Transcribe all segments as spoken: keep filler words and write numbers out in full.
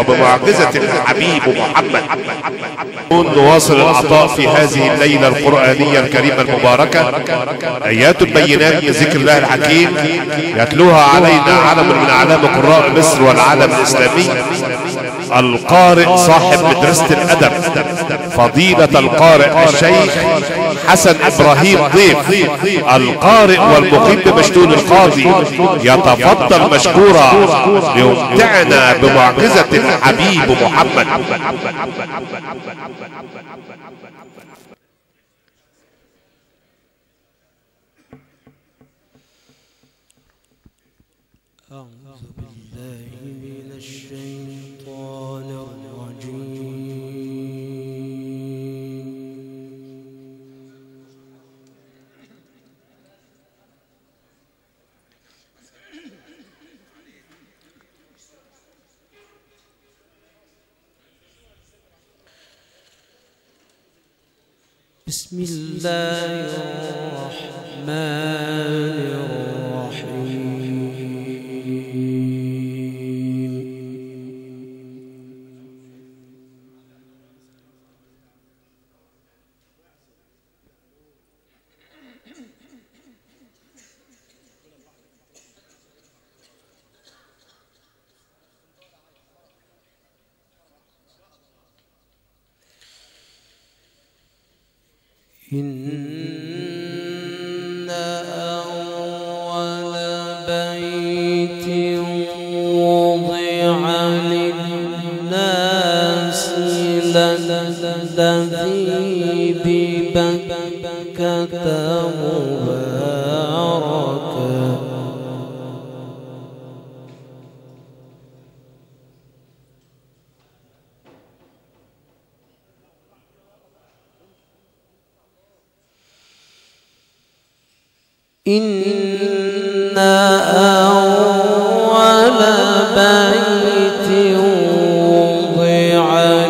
بمعجزة الحبيب محمد. نواصل العطاء في هذه الليلة القرآنية الكريمة المباركة. آيات بينات من ذكر الله الحكيم يتلوها علينا علم من أعلام قراء مصر والعالم الإسلامي، القارئ صاحب مدرسة الأدب فضيلة القارئ الشيخ حسن إبراهيم ضيف، القارئ والمقيم بمشتول القاضي، يتفضل مشكورا ليمتعنا بمعجزة الحبيب محمد. أعوذ بالله من الشيطان الرجيم. بسم الله الرحمن الرحيم. إن أول بيت وضع للناس للذي ببكة مباركا إن أول بيت وضع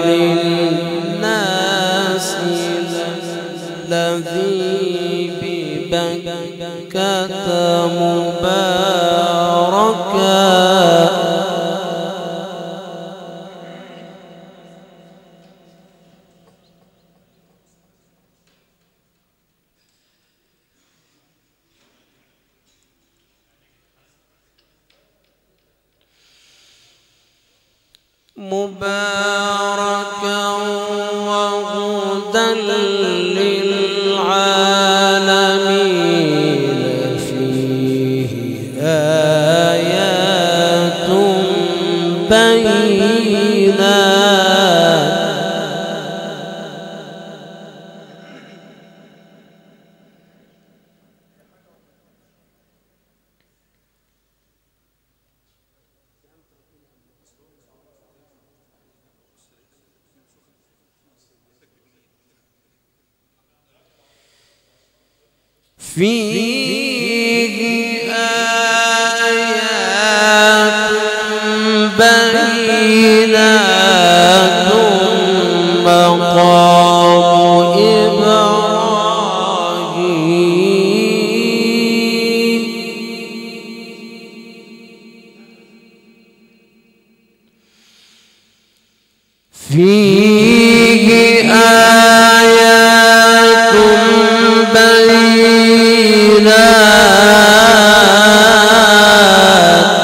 للناس الذي ببكة مباركا مباركا وهدى للعالمين، فيه آيات بينات فيه آيات بينات مقام إبراهيم. فيه آيات بينات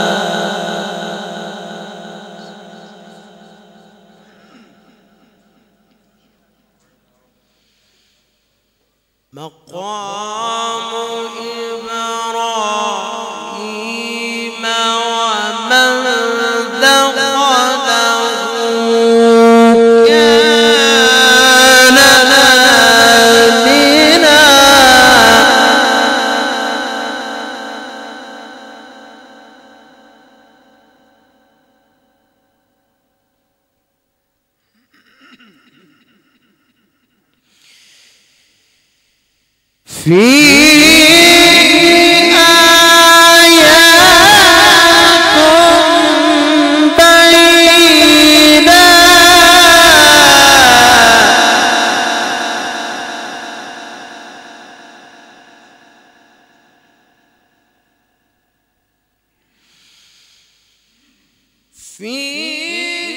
مقام إبراهيم ومن دخله كان آمنا. فيه آيات بينات فيه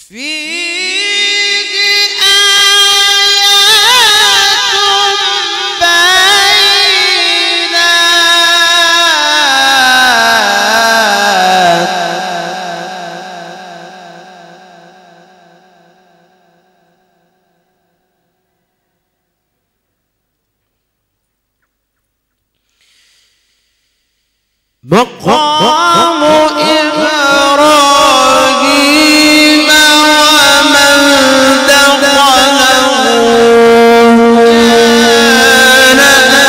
مقام إبراهيم ومن دخله كان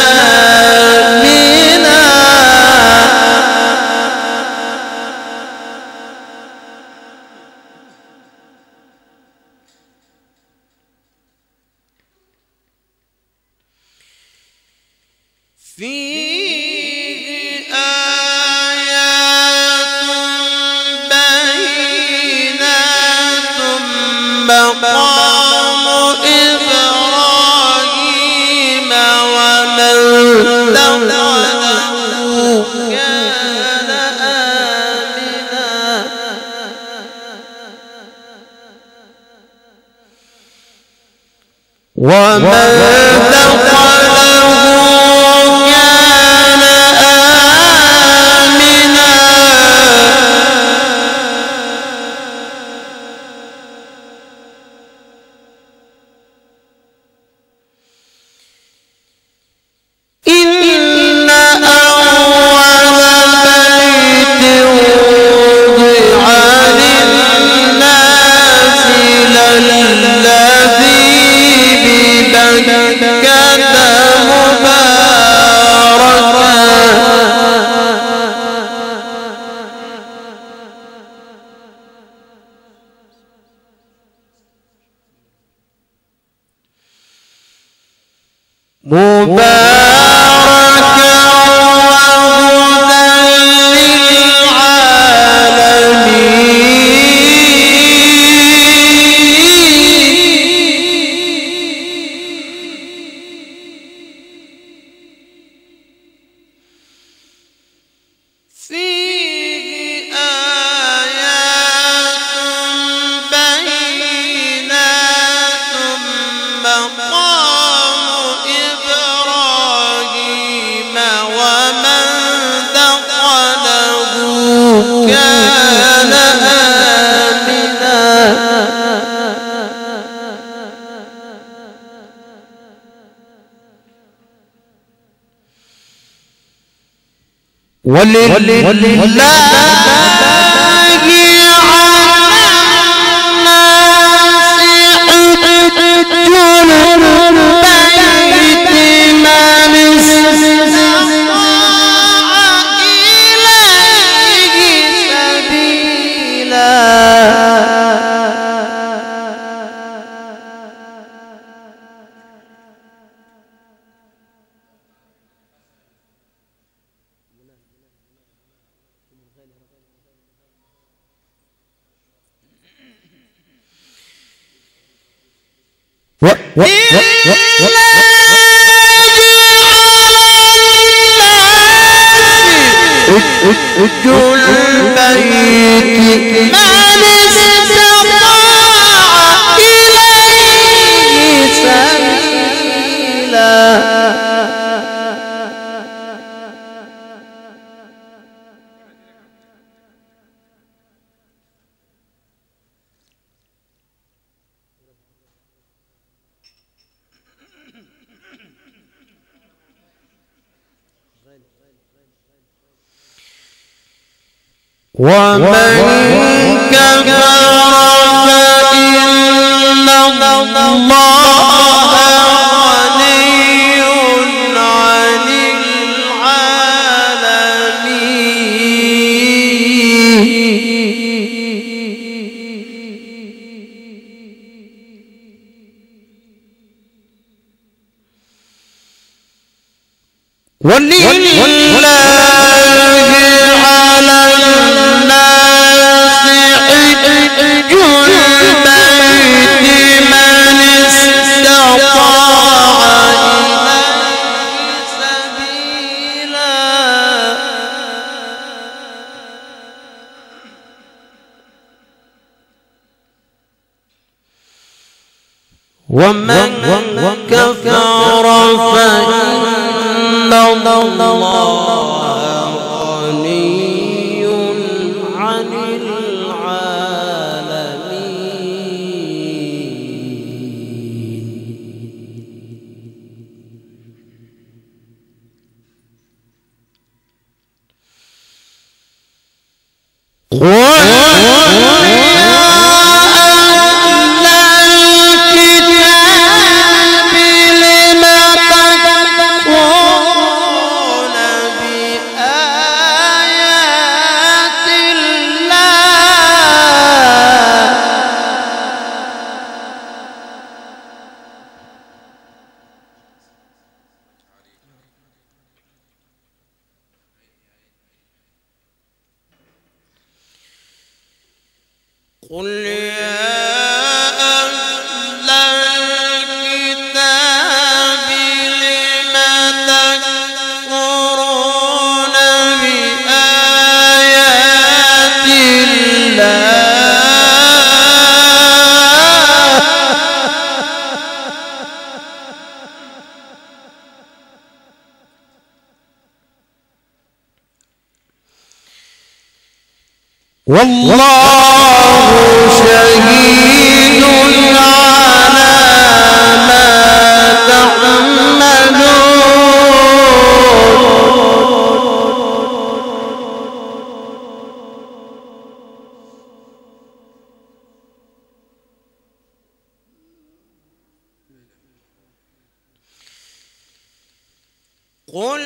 آمنا فيه آيات بينات مقام إبراهيم ومن دخله كان آمنا ومن دخله كان آمنا إن أول بيت وضع للناس للذي ببكة مباركا مباركا وهدى للعالمين فيه آيات بينات مقام إبراهيم ومن دخله كان آمنا ولله حج البيت من استطاع إليه سبيلا ومن كفر فإن الله غني عن العالمين ولله على الناس حج البيت من استطاع إليه سبيلا ومن كفر فإن الله غني عن قل يا أهل الكتاب لم تكفرون بآيات الله والله شهيد على ما تعملون قل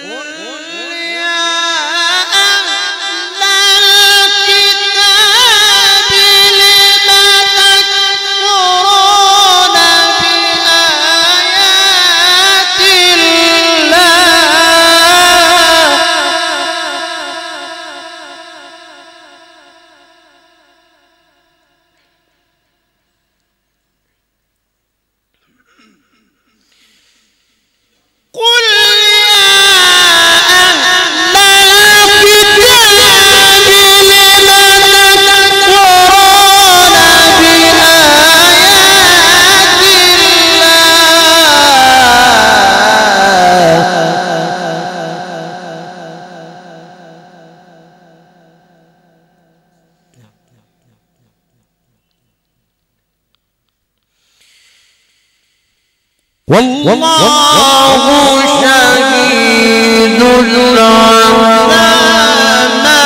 والله شهيد على ما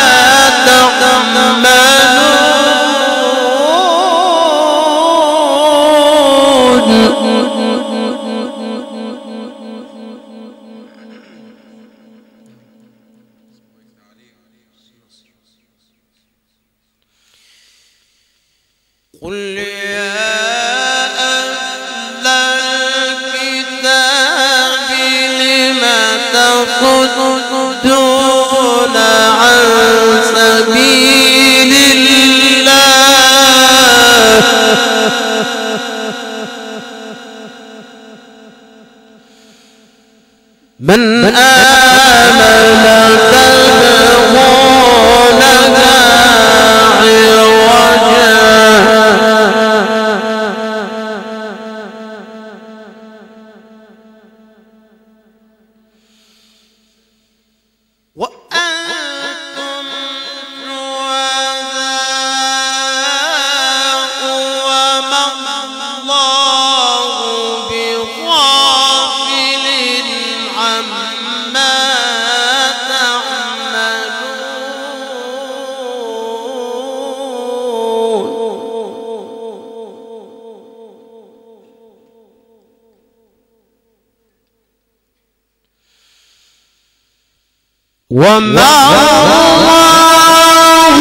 تعملون قل تصدون عن سبيل الله من آمن تبغونها عوجا وأنتم شهداء وما الله بغافل عما وما الله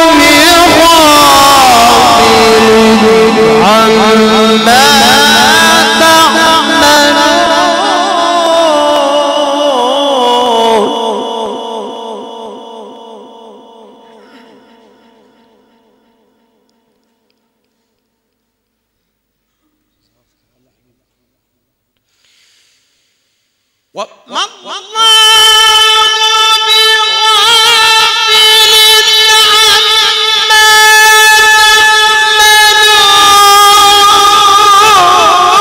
بغافل عما وما الله بغافل عما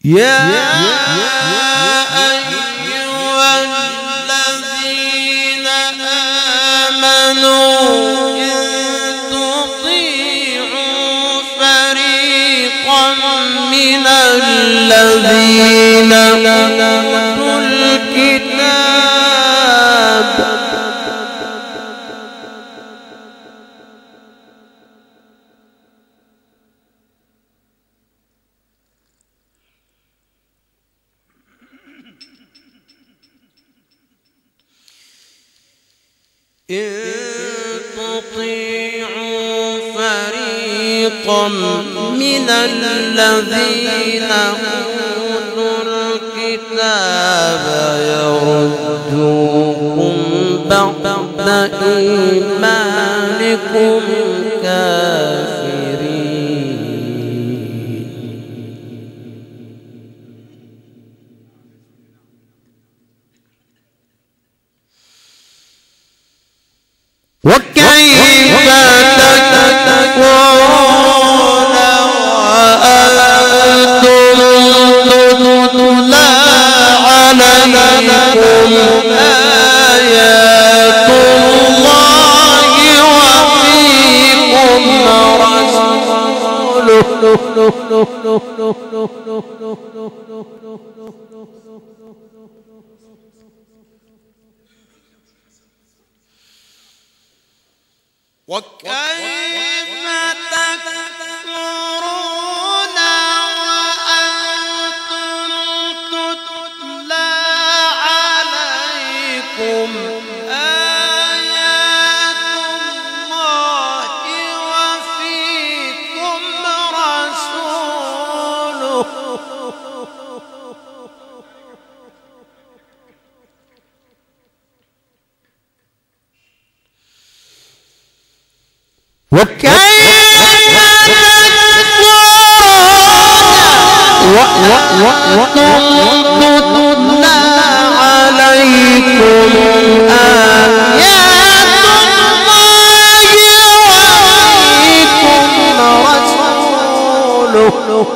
يا أيها الذين آمنوا إن تطيعوا فريقا من الذين أوتوا الكتاب إن تطيعوا فريقا من الذين أوتوا الكتاب يردوكم بعد إيمانكم كافرين وكيف تكفرون وأنتم تتلى عليكم آيات الله وفيكم رسوله وكيف تكفرون وأنتم تتلى عليكم آيات الله وفيكم رسوله وكيف تكفرون تتلى عليكم آيات الله وفيكم رسوله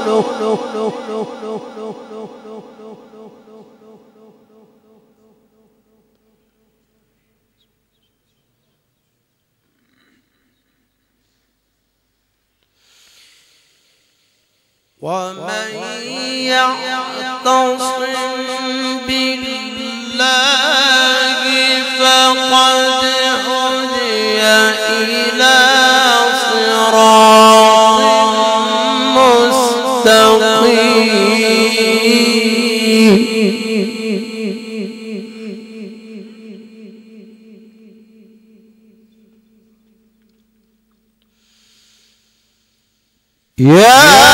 ومن يعتصم بالله فقد هدي إلى صراط مستقيم يا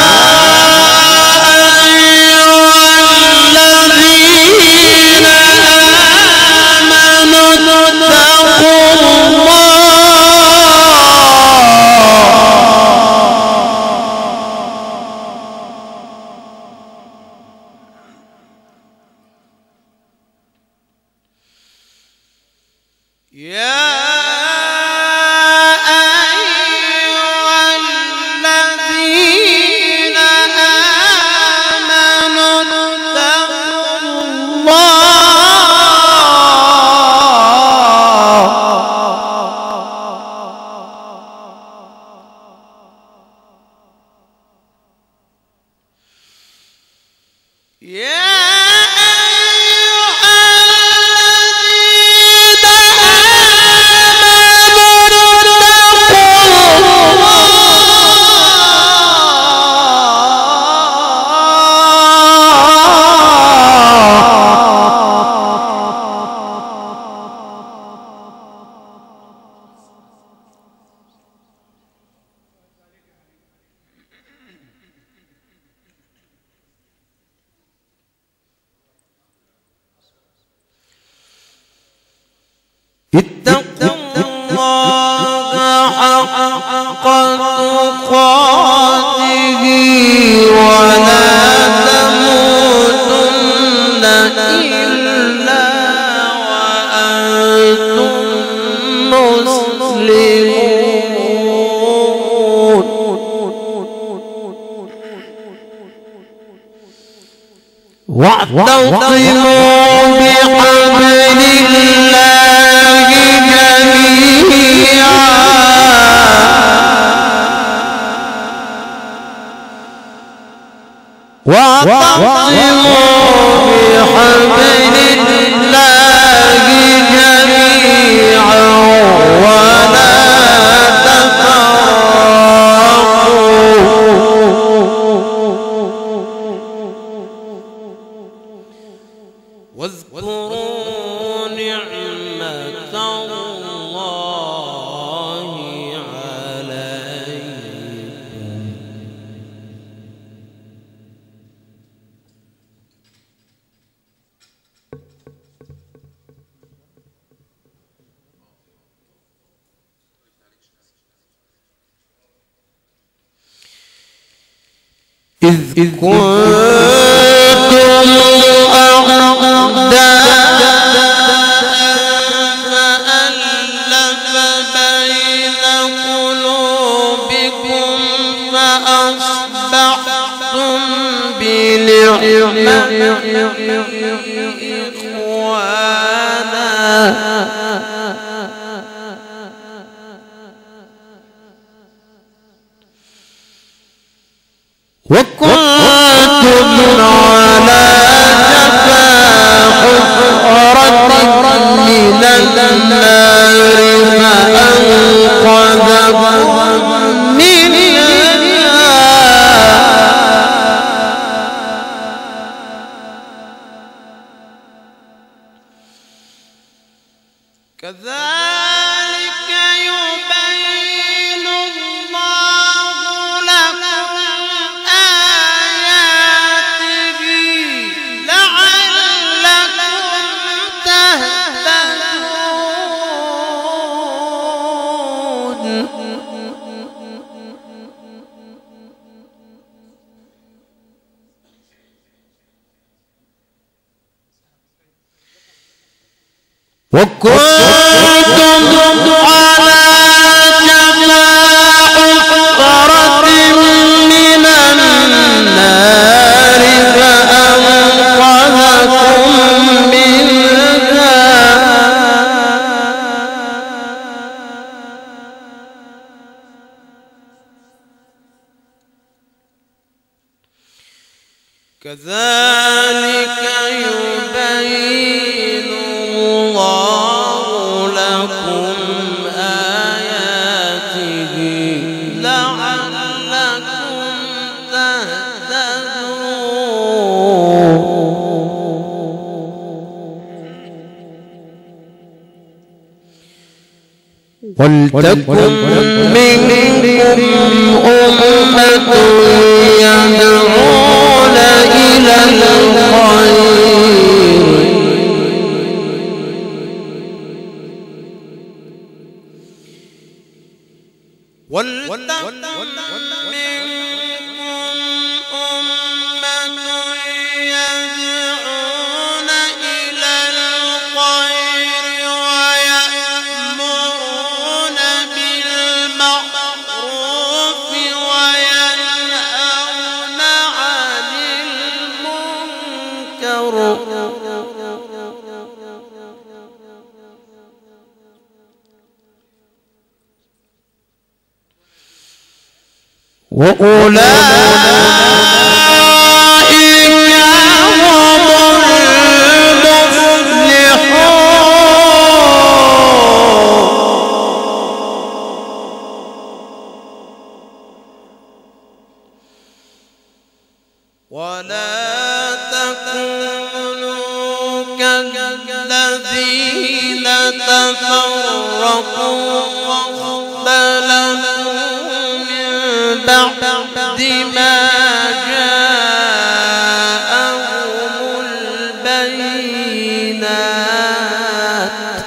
اتقوا الله حق تقاته ولا تموتن إلا وأنتم مسلمون واعتصموا بحبل الله جميعا واعتصموا بحبل الله جميعا ولا تفرقوا واذكروا نعمة الله عليكم إذ كنتم أعداء فألف بين قلوبكم فأصبحتم بنعمته إخوانا وكنتم على شفا حفرة من النار فأنقذكم منها كذلك يبين الله لكم آياته لعلكم تهتدون وكنتم على شفا حفرة من النار فأنقذكم منها كذلك يبين الله لكم آياته لعلكم تهتدون ولتكن منكم أمة يدعون إلى الخير ولتكن منكم أمة يدعون إلى الخير ويأمرون بالمعروف وينهون عن المنكر وأولئك هم المفلحون ولا تكونوا كالذين تفرقوا واختلفوا بعد ما جاءهم البينات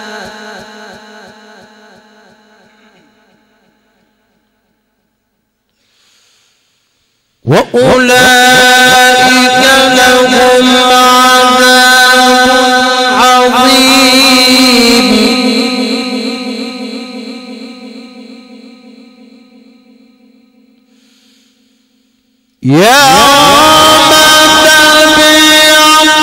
وأولئك لهم عذاب عظيم يوم تبيض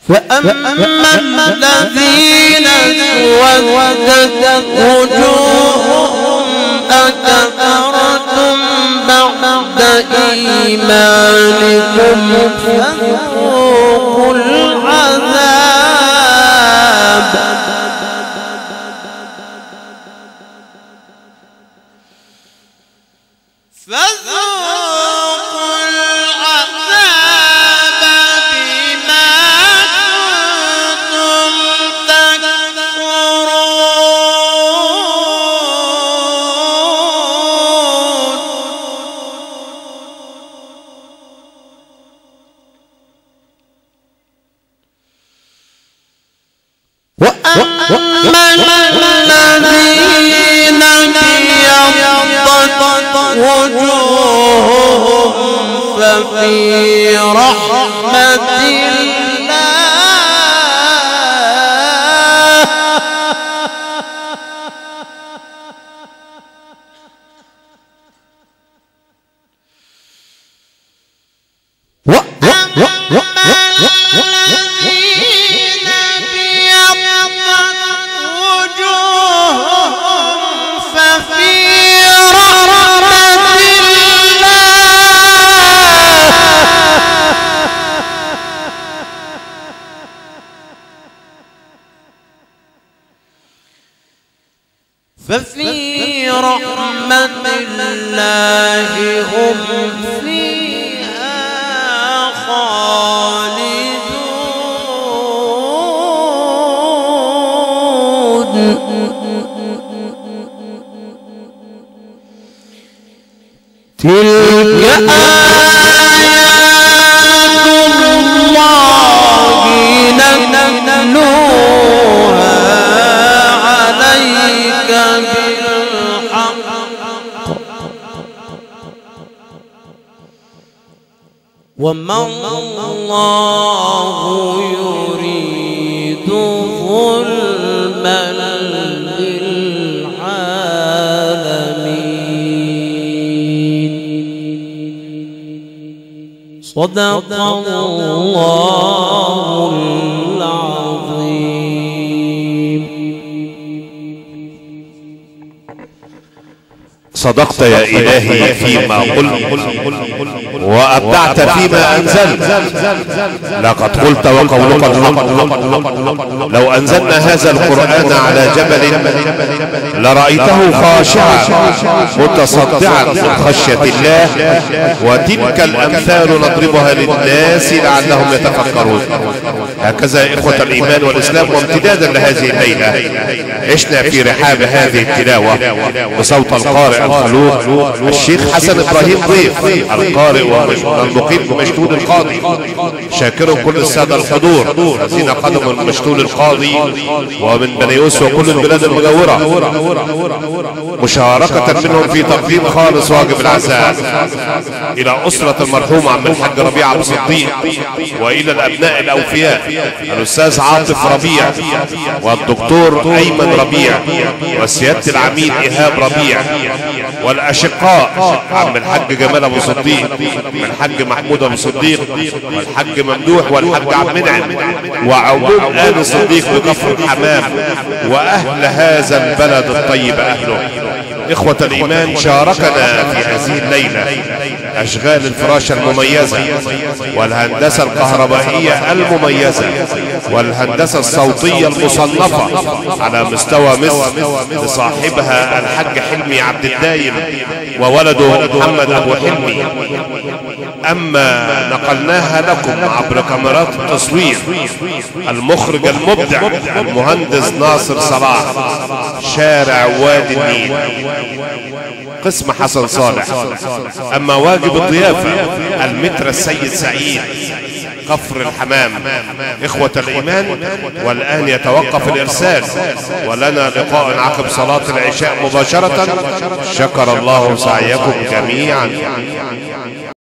فأما الذين اسودت وجوههم أكفرتم بعد إيمانكم فذوقوا العذاب فذوقوا العذاب بما كنتم تكفرون وأما الذين ابيضت وجوههم ففي رحمة الله وأما الذين ابيضت وجوههم ففي رحمة ففي رحمة الله هم فيها خالدون تلك آيات الله نتلوها عليك بالحق وما الله يريد ظلما للعالمين صدق الله العظيم. صدقت يا إلهي فيما قلت وأبدعت فيما أنزلت. لقد قلت وقولك الحق لو أنزلنا هذا القرآن على جبل لرأيته خاشعا متصدعا من خشية الله وتلك الأمثال نضربها للناس لعلهم يتفكرون. هكذا يا إخوة الإيمان والإسلام وامتدادا لهذه الليلة عشنا في رحاب هذه التلاوة بصوت القارئ الخلوق الشيخ حسن إبراهيم ضيف القارئ والمقيم بمشتول القاضي. شاكر كل السادة الحضور الذين قدموا المشتول القاضي ومن بني يوسف وكل البلاد المجاورة مشاركة منهم في تقديم خالص واجب العزاء إلى أسرة المرحوم عم الحاج ربيع أبو صديق وإلى الأبناء الأوفياء الأستاذ عاطف ربيع والدكتور أيمن ربيع وسيادة العميد إيهاب ربيع والأشقاء عم الحاج جمال أبو صديق والحاج محمود أبو صديق والحاج ممدوح والحاج عبد المنعم وعموم آل صديق بكفر الحمام وأهل هذا البلد الطيب أهله. إخوة الإيمان شاركنا في هذه الليلة أشغال الفراشة المميزة والهندسة الكهربائية المميزة والهندسة الصوتية المصنفة على مستوى مصر لصاحبها الحاج حلمي عبد الدايم وولده محمد أبو حلمي. أما نقلناها لكم عبر كاميرات التصوير المخرج المبدع المهندس ناصر صلاح شارع وادي النيل قسم حسن صالح. أما واجب الضيافة المتر السيد سعيد كفر الحمام. إخوة الإيمان والآن يتوقف الإرسال ولنا لقاء عقب صلاة العشاء مباشرة. شكر الله سعيكم جميعا.